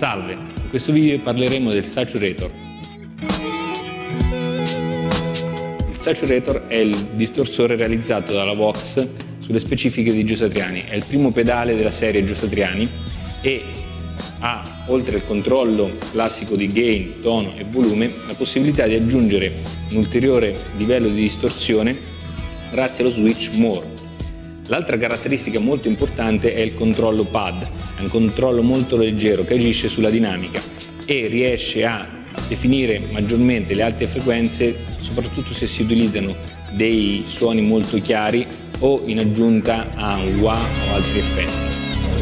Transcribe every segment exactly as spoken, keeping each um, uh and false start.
Salve, in questo video parleremo del Saturator. Il Saturator è il distorsore realizzato dalla Vox sulle specifiche di Gio Satriani. È il primo pedale della serie Gio Satriani e ha, oltre al controllo classico di gain, tono e volume, la possibilità di aggiungere un ulteriore livello di distorsione grazie allo switch More. L'altra caratteristica molto importante è il controllo pad, è un controllo molto leggero che agisce sulla dinamica e riesce a definire maggiormente le alte frequenze, soprattutto se si utilizzano dei suoni molto chiari o in aggiunta a un wah o altri effetti.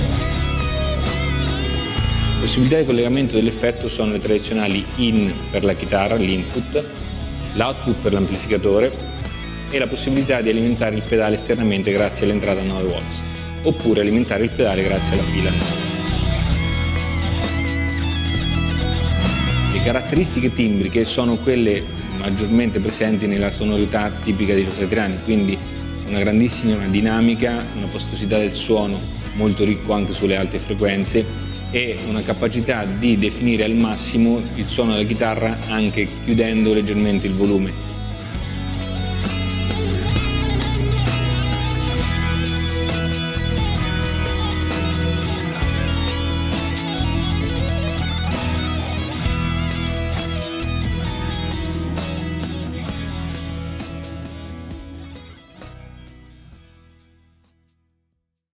Le possibilità di collegamento dell'effetto sono le tradizionali in per la chitarra, l'input, l'output per l'amplificatore e la possibilità di alimentare il pedale esternamente grazie all'entrata nove volts, oppure alimentare il pedale grazie alla pila nove. Le caratteristiche timbriche sono quelle maggiormente presenti nella sonorità tipica di Gio Satriani, quindi una grandissima dinamica, una pastosità del suono molto ricco anche sulle alte frequenze e una capacità di definire al massimo il suono della chitarra anche chiudendo leggermente il volume.